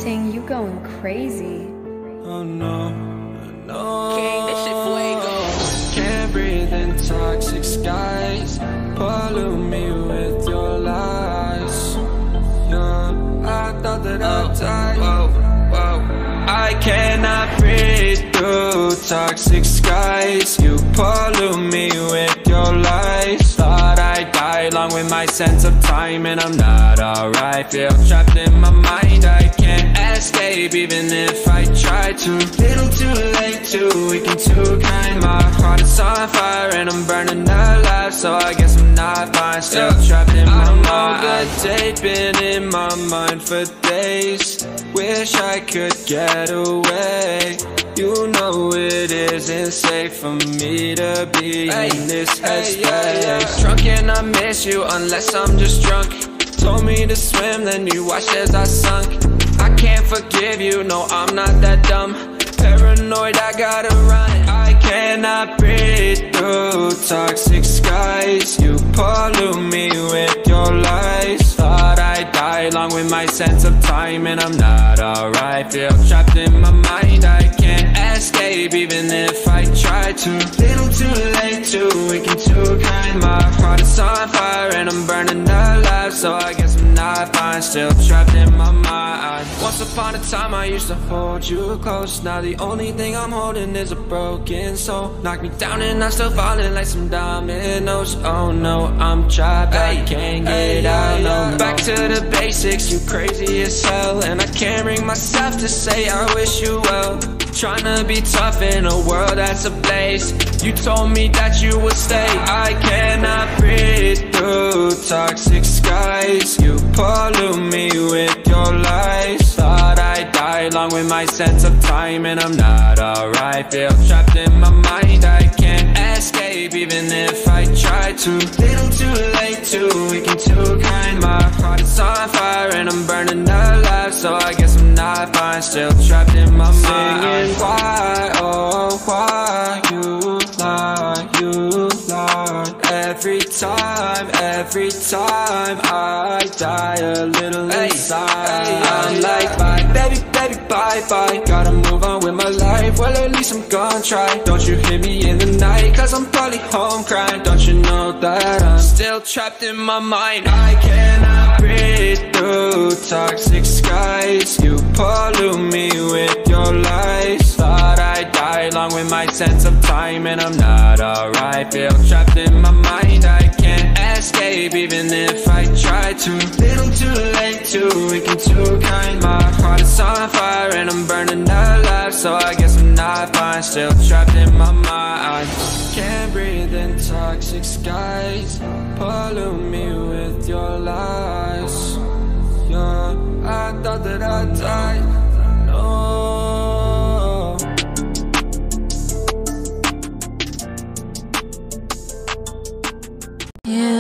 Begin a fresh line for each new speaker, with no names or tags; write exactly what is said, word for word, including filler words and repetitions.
Sing, you going crazy.
Oh no, no.
King, this shit fuego.
Can't breathe in toxic skies. Pollute me with your lies. Yeah, I thought that I'd die. Whoa, whoa. I cannot breathe through toxic skies. You pollute me with your lies. Thought I'd die along with my sense of time, and I'm not alright. Feel trapped in my mind, I can't escape even if I try to. Little too late, too weak and too kind. My heart is on fire and I'm burning alive, so I guess I'm not fine. Still trapped in my mind. I'm good tape been in my mind for days. Wish I could get away. You know it isn't safe for me to be hey, in this headspace. Hey, yeah, yeah. Drunk and I miss you unless I'm just drunk. Told me to swim, then you watched as I sunk. I can't forgive you, no I'm not that dumb. Paranoid, I gotta run. I cannot breathe through toxic skies. You pollute me with your lies. Thought I'd die along with my sense of time, and I'm not alright. Feel trapped in my mind, I can't escape even if I try to. Little too late, too weak and too kind. My heart is on fire and I'm burning alive, so I guess I'm not fine. Still trapped in my mind. Once upon a time I used to hold you close. Now the only thing I'm holding is a broken soul. Knock me down and I'm still falling like some dominoes. Oh no, I'm trapped, I can't get out no more. Back to the basics, you crazy as hell, and I can't bring myself to say I wish you well. Tryna be tough in a world that's ablaze. You told me that you would stay. I cannot breathe through toxic skies. You pollute me with your lies. Thought I'd die along with my sense of time, and I'm not alright. Feel trapped in my mind, I can't escape even if I try to. Little too late, too weak and too kind. My heart is on fire and I'm burning alive, so I guess I'm not fine. Still trapped in my mind. Singing why, oh why you lie, you lie. Every time, every time I die a little hey, inside hey, I'm like bye, baby, baby, bye, bye. Gotta move on with my life, well at least I'm gonna try. Don't you hear me in the night, cause I'm probably home crying. Don't you know that I'm still trapped in my mind. I cannot breathe through toxic skies. You pollute me with your lies. Thought I'd die along with my sense of time, and I'm not alright. Feel trapped in my mind, I can't escape even if I try to. Little too late, too weak and too kind. My heart is on fire and I'm burning alive, so I guess I'm not fine. Still trapped in my mind. Can't breathe in toxic skies. Pollute me with your lies. Yeah, I thought that I'd die. No.
Yeah.